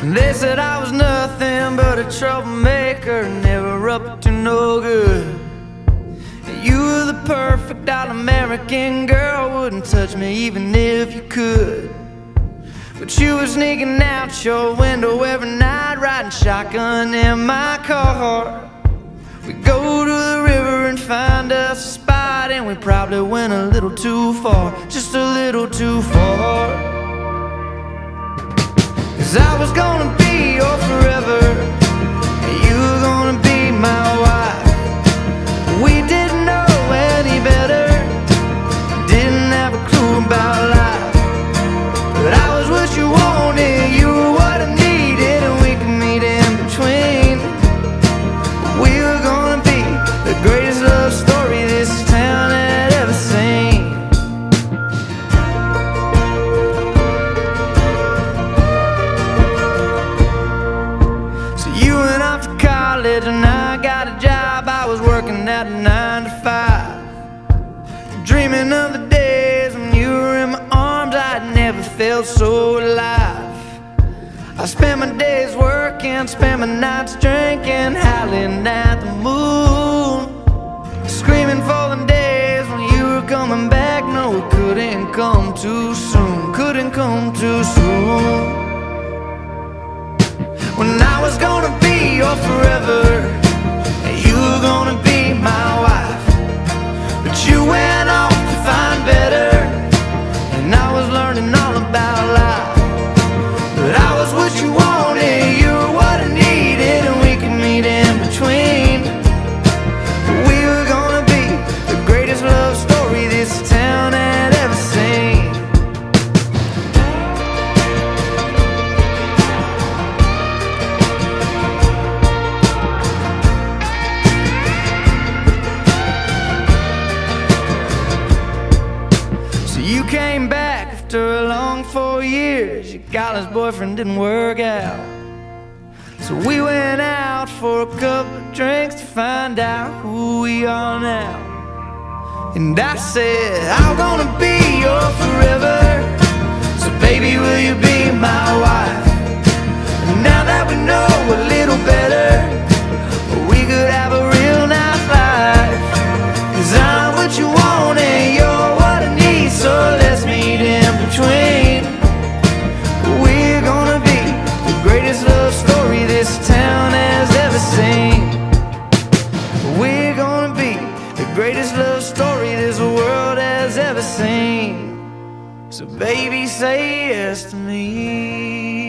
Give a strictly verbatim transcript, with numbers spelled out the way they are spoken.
They said I was nothing but a troublemaker, never up to no good. You were the perfect all-American girl, wouldn't touch me even if you could. But you were sneaking out your window every night, riding shotgun in my car. We go to the river and find us a spot, and we probably went a little too far, just a little too far. 'Cause I was gonna be your forever, and you were gonna be my wife. We didn't know any better, didn't have a clue about life. But I was what you wanted, you were what I needed, and we could meet in between. We were gonna be the greatest love story this town had ever seen. So you went off to college and I got a job. I was working at a nine to five, dreaming of the days when you were in my arms. I'd never felt so alive. I spent my days working, spent my nights drinking, howling at the moon, screaming for the days when you were coming back. No, it couldn't come too soon, couldn't come too soon. When I was gonna be your forever, and you were gonna be my wife. But you went off to find better, and I was learning all about life. But I was what you wanted, you were what I needed, and we could meet in between. We were gonna be the greatest love story this town had ever seen. So you came back after a long four years. Your college boyfriend didn't work out, so we went out for a couple of drinks to find out who we are now. And I said, I'm gonna be your forever, so baby, will you be my wife? And now that we know a little better, we could have a real nice life. 'Cause I'm what you want and you're what I need, so let's meet in between. We're gonna be the greatest love story this town has ever seen. We're gonna be the greatest love story this world has ever seen. So baby, say yes to me.